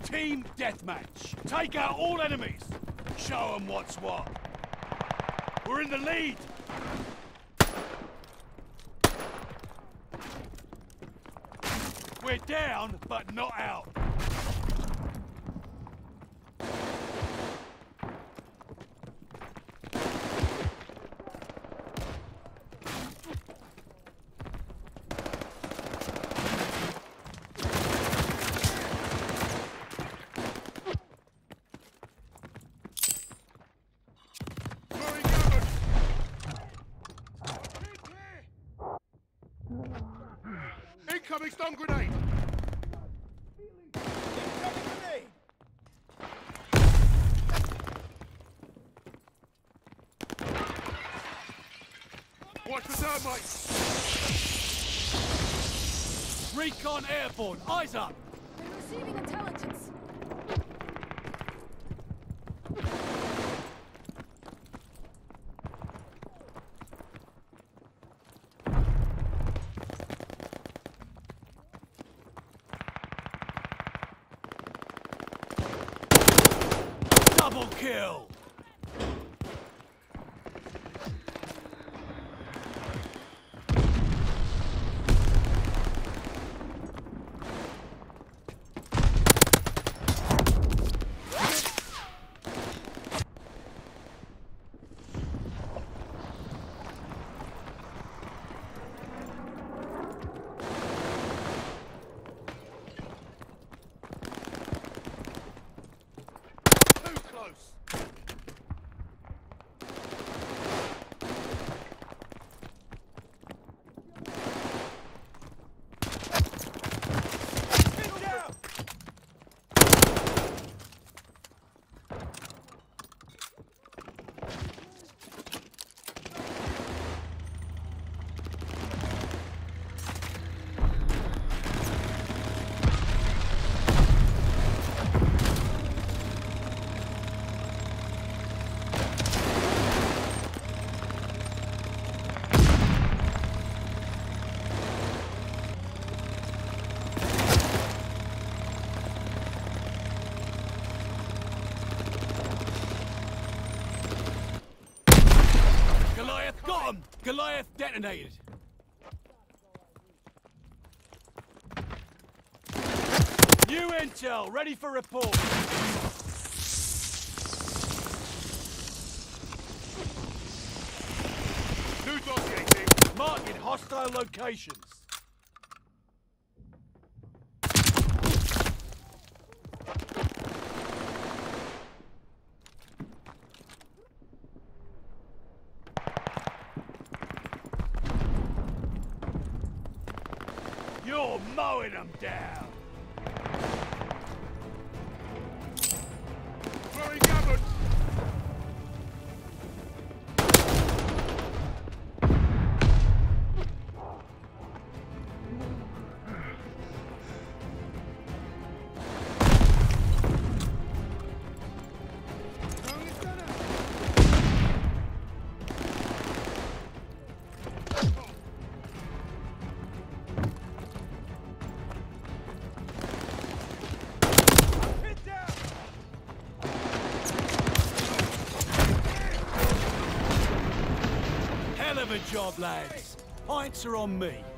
Team deathmatch. Take out all enemies. Show them what's what. We're in the lead. We're down, but not out. Incoming stun grenade! Incoming grenade! Watch the termites! Recon airborne, eyes up! They're receiving intelligence. Double kill! Got him! Goliath detonated. New intel, ready for report. Who's dominating? Marking hostile locations. You're mowing them down. Throwing gammon! Hell of a job, lads. Pints are on me.